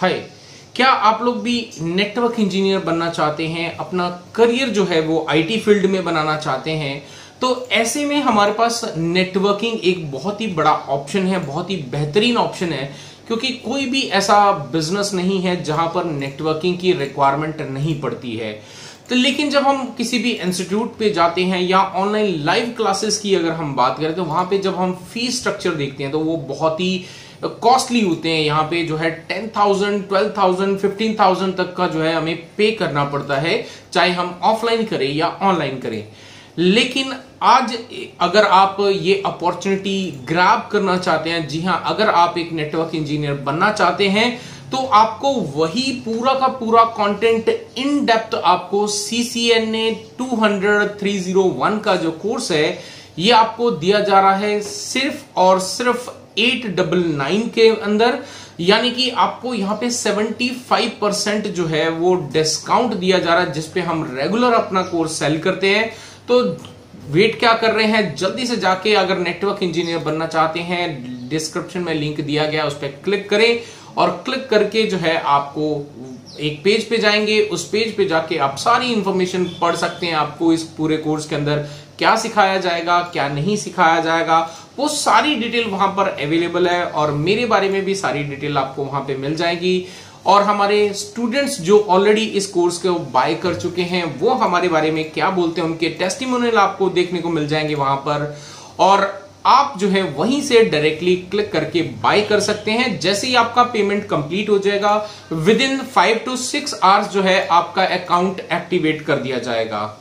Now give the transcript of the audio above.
हाय, क्या आप लोग भी नेटवर्क इंजीनियर बनना चाहते हैं, अपना करियर जो है वो आईटी फील्ड में बनाना चाहते हैं? तो ऐसे में हमारे पास नेटवर्किंग एक बहुत ही बड़ा ऑप्शन है, बहुत ही बेहतरीन ऑप्शन है, क्योंकि कोई भी ऐसा बिजनेस नहीं है जहां पर नेटवर्किंग की रिक्वायरमेंट नहीं पड़ती है। तो लेकिन जब हम किसी भी इंस्टीट्यूट पे जाते हैं या ऑनलाइन लाइव क्लासेस की अगर हम बात करें तो वहां पे जब हम फीस स्ट्रक्चर देखते हैं तो वो बहुत ही कॉस्टली होते हैं। यहाँ पे जो है 10,000, 12,000, 15,000 तक का जो है हमें पे करना पड़ता है, चाहे हम ऑफलाइन करें या ऑनलाइन करें। लेकिन आज अगर आप ये अपॉर्चुनिटी ग्रैब करना चाहते हैं, जी हाँ, अगर आप एक नेटवर्क इंजीनियर बनना चाहते हैं तो आपको वही पूरा का पूरा कंटेंट इन डेप्थ आपको CCNA 200-301 का जो कोर्स है ये आपको दिया जा रहा है सिर्फ और सिर्फ 899 के अंदर। यानी कि आपको यहाँ पे 75% जो है वो डिस्काउंट दिया जा रहा है, जिसपे हम रेगुलर अपना कोर्स सेल करते हैं। तो वेट क्या कर रहे हैं, जल्दी से जाके अगर नेटवर्क इंजीनियर बनना चाहते हैं, डिस्क्रिप्शन में लिंक दिया गया उस पर क्लिक करें और क्लिक करके जो है आपको एक पेज पे जाएंगे। उस पेज पे जाके आप सारी इंफॉर्मेशन पढ़ सकते हैं। आपको इस पूरे कोर्स के अंदर क्या सिखाया जाएगा, क्या नहीं सिखाया जाएगा, वो सारी डिटेल वहां पर अवेलेबल है और मेरे बारे में भी सारी डिटेल आपको वहां पे मिल जाएगी। और हमारे स्टूडेंट्स जो ऑलरेडी इस कोर्स को बाय कर चुके हैं वो हमारे बारे में क्या बोलते हैं, उनके टेस्टिमोनियल आपको देखने को मिल जाएंगे वहां पर। और आप जो है वहीं से डायरेक्टली क्लिक करके बाय कर सकते हैं। जैसे ही आपका पेमेंट कंप्लीट हो जाएगा, विद इन 5 to 6 आवर्स जो है आपका अकाउंट एक्टिवेट कर दिया जाएगा।